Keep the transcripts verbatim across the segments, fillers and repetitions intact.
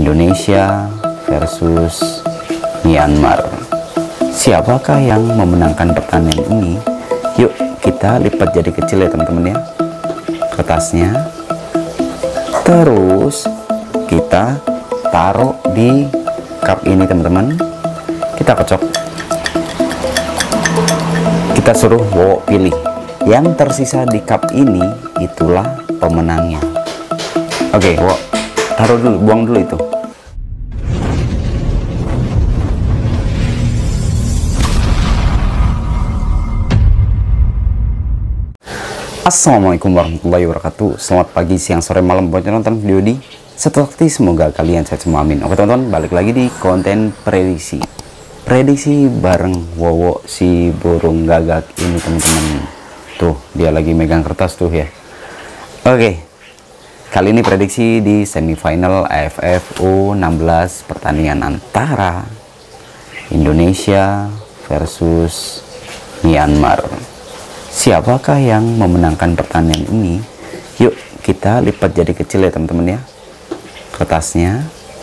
Indonesia versus Myanmar. Siapakah yang memenangkan pertandingan ini? Yuk kita lipat jadi kecil ya teman-teman ya kertasnya, terus kita taruh di cup ini teman-teman, kita kocok, kita suruh Wowo pilih yang tersisa di cup ini, itulah pemenangnya. Oke, Wowo taruh dulu, buang dulu itu. Assalamualaikum warahmatullahi wabarakatuh. Selamat pagi, siang, sore, malam buat yang nonton video di Satu Sakti. Semoga kalian sehat semua, amin. Oke teman-teman, balik lagi di konten prediksi Prediksi bareng Wowo si burung gagak ini teman-teman. Tuh, dia lagi megang kertas tuh ya. Oke, kali ini prediksi di semifinal A F F U enam belas, pertandingan antara Indonesia versus Myanmar. Siapakah yang memenangkan pertandingan ini? Yuk kita lipat jadi kecil ya teman-teman ya kertasnya,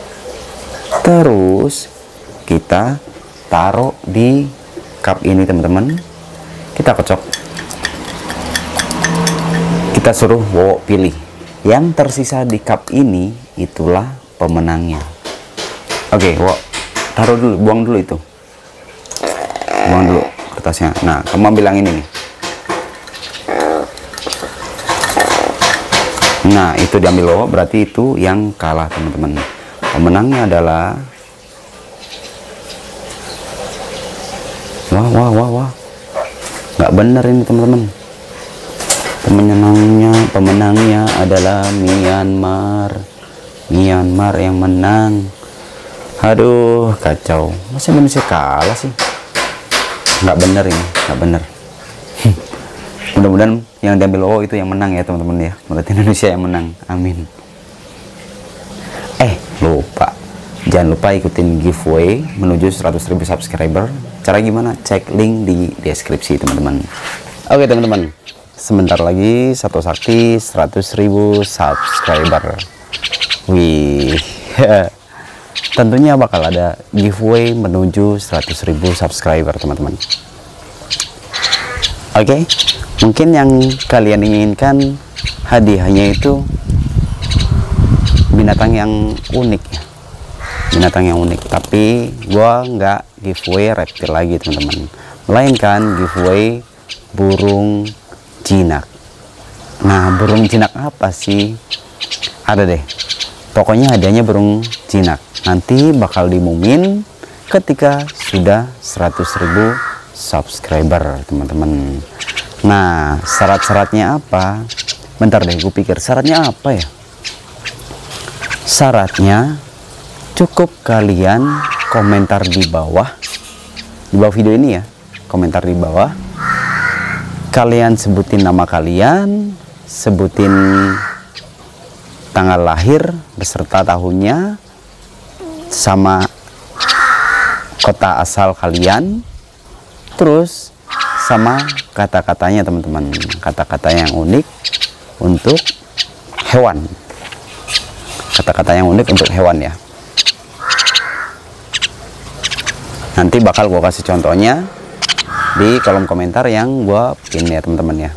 terus kita taruh di cup ini teman-teman, kita kocok, kita suruh Wowo pilih yang tersisa di cup ini, itulah pemenangnya. Oke, Wowo taruh dulu, buang dulu itu, buang dulu kertasnya. Nah, kamu ambil yang ini nih. Nah, itu diambil Wowo, berarti itu yang kalah teman-teman. Pemenangnya adalah wah wah wah wah nggak bener ini teman-teman. Pemenangnya pemenangnya adalah Myanmar. Myanmar yang menang. Aduh, kacau. Masa Indonesia kalah sih? Nggak bener ini, nggak bener. Mudah-mudahan yang diambil Wowo itu yang menang ya teman-teman ya. Berarti Indonesia yang menang, amin. Eh lupa, jangan lupa ikutin giveaway menuju seratus ribu subscriber. Cara gimana? Cek link di deskripsi teman-teman. Oke teman-teman, sebentar lagi Satu Sakti seratus ribu subscriber. Wih, tentunya bakal ada giveaway menuju seratus ribu subscriber teman-teman. Oke, mungkin yang kalian inginkan hadiahnya itu binatang yang unik ya, binatang yang unik. Tapi gua nggak giveaway reptil lagi teman-teman, melainkan giveaway burung jinak. Nah, burung jinak apa sih? Ada deh, pokoknya hadiahnya burung jinak. Nanti bakal diumumin ketika sudah seratus ribu subscriber teman-teman. Nah, syarat-syaratnya apa? Bentar deh, gue pikir syaratnya apa ya? Syaratnya cukup kalian komentar di bawah, di bawah video ini ya, komentar di bawah. Kalian sebutin nama kalian, sebutin tanggal lahir beserta tahunnya, sama kota asal kalian, terus sama kata-katanya teman-teman, kata-kata yang unik untuk hewan, kata-kata yang unik untuk hewan ya. Nanti bakal gua kasih contohnya di kolom komentar yang gua pin ya teman-teman ya.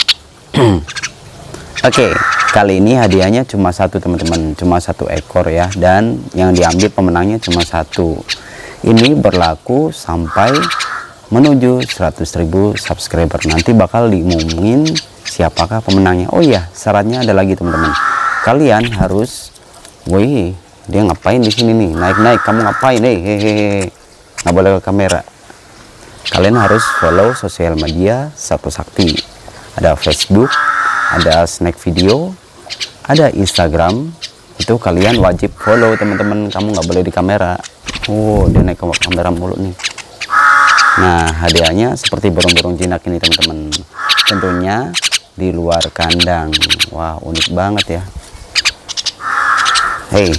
Oke, kali ini hadiahnya cuma satu teman-teman, cuma satu ekor ya, dan yang diambil pemenangnya cuma satu. Ini berlaku sampai menuju seratus ribu subscriber. Nanti bakal diumumin siapakah pemenangnya. Oh iya, syaratnya ada lagi teman-teman. Kalian harus, wih, dia ngapain di sini nih? Naik-naik, kamu ngapain? Hehehe, nggak boleh ke kamera. Kalian harus follow sosial media Satu Sakti. Ada Facebook, ada Snack Video, ada Instagram. Itu kalian wajib follow teman-teman. Kamu nggak boleh di kamera. Oh, dia naik ke kamera mulu nih. Nah, hadiahnya seperti burung-burung jinak ini teman-teman. Tentunya di luar kandang. Wah, unik banget ya. Hey,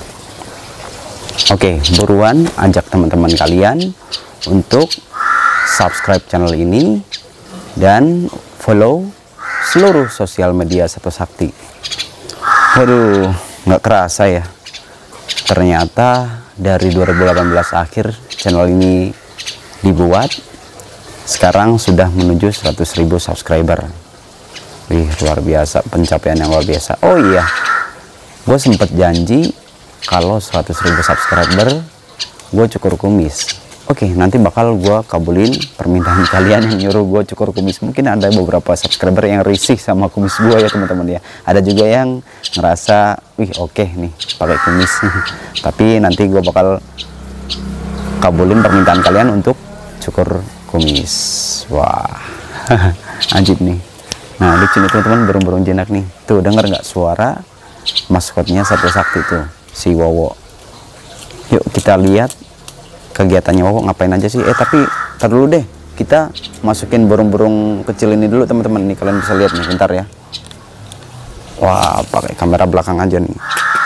oke, buruan ajak teman-teman kalian untuk subscribe channel ini dan follow seluruh sosial media Satu Sakti. Waduh, nggak kerasa ya. ternyata dari dua ribu delapan belas akhir channel ini dibuat, sekarang sudah menuju seratus ribu subscriber. Wih, luar biasa, pencapaian yang luar biasa. Oh iya, gue sempet janji kalau seratus ribu subscriber gue cukur kumis. Oke, nanti bakal gue kabulin permintaan kalian yang nyuruh gue cukur kumis. Mungkin ada beberapa subscriber yang risih sama kumis gue ya teman-teman ya. Ada juga yang ngerasa, wih oke nih pakai kumis. Tapi nanti gue bakal kabulin permintaan kalian untuk cukur kumis. Wah, anjir nih. Nah, lucu nih teman-teman, burung-burung jinak nih. Tuh, denger nggak suara maskotnya Satwa Sakti tuh, si Wowo. Yuk kita lihat kegiatannya Wowo ngapain aja sih. Eh tapi tar dulu deh, kita masukin burung-burung kecil ini dulu teman-teman. Nih kalian bisa lihat nih, bentar ya. Wah, pakai kamera belakang aja nih.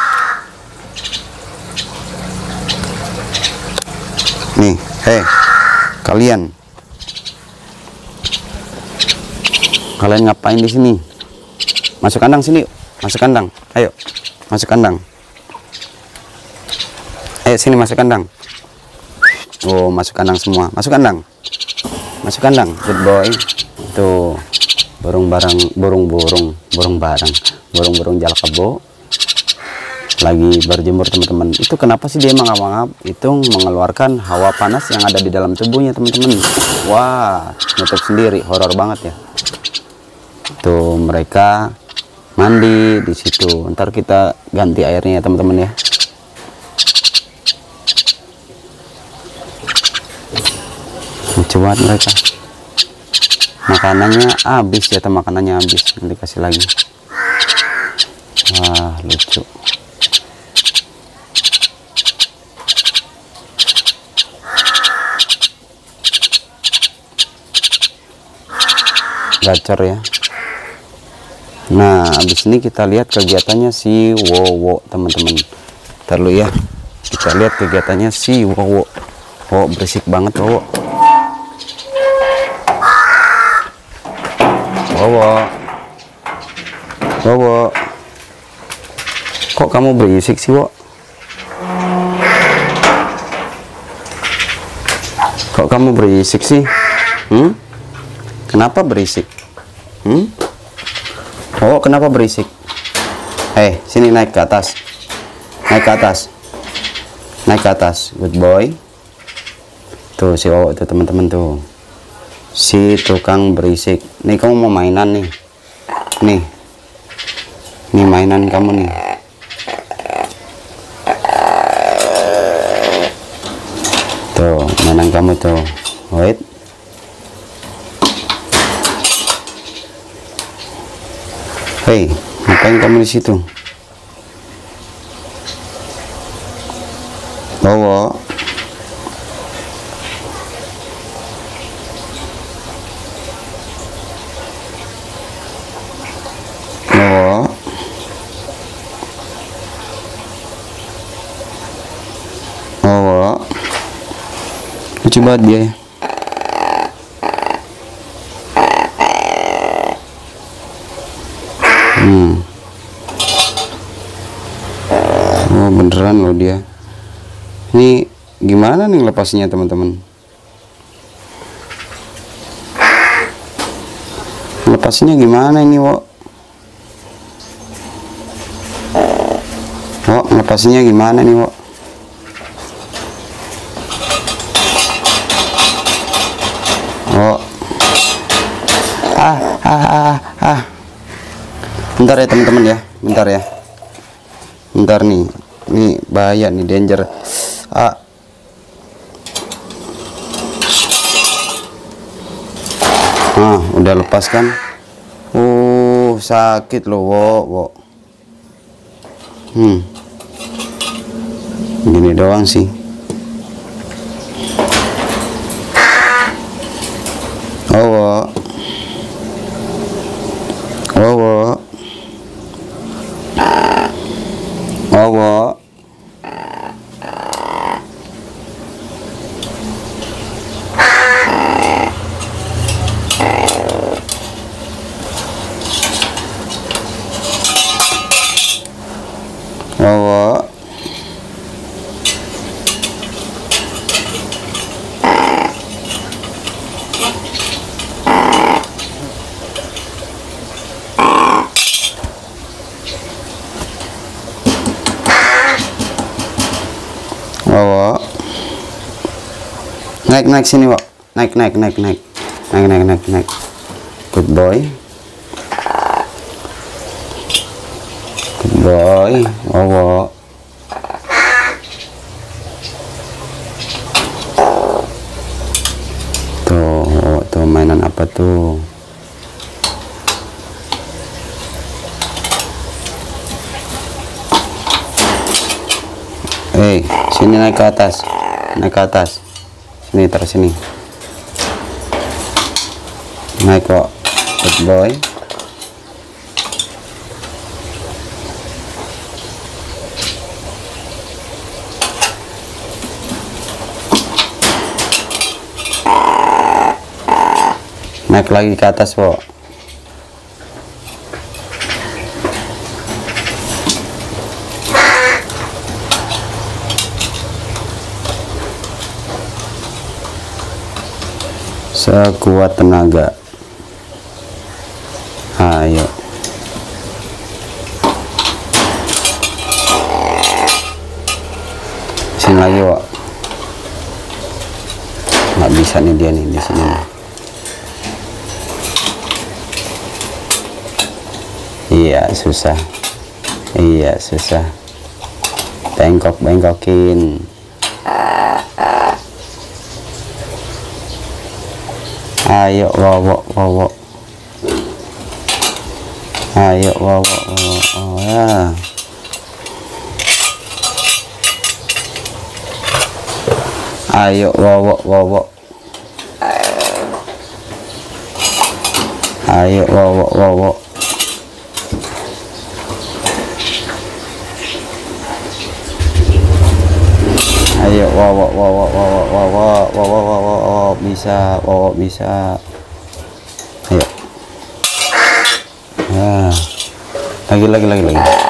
Nih, hei kalian, kalian ngapain di sini? Masuk kandang sini, masuk kandang. Ayo, masuk kandang. Ayo sini masuk kandang. Oh, masuk kandang semua. Masuk kandang. Masuk kandang. Good boy. Tuh, burung barang, burung-burung, burung barang, burung-burung jalakebo lagi berjemur teman-teman. Itu kenapa sih dia mangap-mangap? Itu mengeluarkan hawa panas yang ada di dalam tubuhnya teman-teman. Wah, nutup sendiri, horor banget ya. Tuh, mereka mandi di situ. Ntar kita ganti airnya ya teman-teman ya. Lucu banget mereka. Makanannya habis ya, teman, makanannya habis. Nanti kasih lagi. Wah, lucu. Gacor ya. Nah, habis ini kita lihat kegiatannya si Wowo teman-teman. Ntar dulu ya, kita lihat kegiatannya si Wowo. Wowo berisik banget Wowo. Wowo, Wowo, kok kamu berisik sih Wo? Kok kamu berisik sih? Hmm? Kenapa berisik? Hmm? Oh, kenapa berisik? Hei, sini naik ke atas. Naik ke atas. Naik ke atas. Good boy. Tuh si Wowo tuh teman-teman tuh. Si tukang berisik. Nih kamu mau mainan nih. Nih. Nih mainan kamu nih. Tuh, mainan kamu tuh. Wait. Hei, ngapain kamu di situ? Wowo. Wowo. Wowo. Lucu banget dia ya. Hmm. Oh, beneran loh dia. Ini gimana nih lepasnya teman-teman? Lepasnya gimana ini Wo? Wo, lepasnya gimana nih Wo? Wo. Ah, ah, ah, ah. Bentar ya teman-teman ya, bentar ya. Bentar nih, ini bahaya nih, danger. Ah. Nah, udah lepas kan? Uh, sakit loh, Wo, Wo. Hmm. Gini doang sih. Oh, Wo. Oh, Wo. Oh, Wo. Oh, Wo. Naik naik sini, Wak. Naik naik naik naik. Naik naik naik naik. Good boy. Good boy. Wow. Tuh, tuh mainan apa tuh? Eh, hey, sini naik ke atas. Naik ke atas. Sini, terus sini. Naik kok. Good boy. Naik lagi ke atas, Bo. Sekuat tenaga. Ayo. Sini lagi, Wak. Nggak bisa nih dia nih di sini. Iya, susah. Iya, susah. Bengkok-bengkokin. Ayo, wawok, wawok. Ayo, wawok, wawok. Oh, ya. Ayo, wawok, wawok. Ayo, wawok, wawok. Ayo, wawok, wawok, wawok, wawok, wawok, wawok, wawok, bisa, wawok, bisa. Ayo. Ya. Lagi, lagi, lagi, lagi.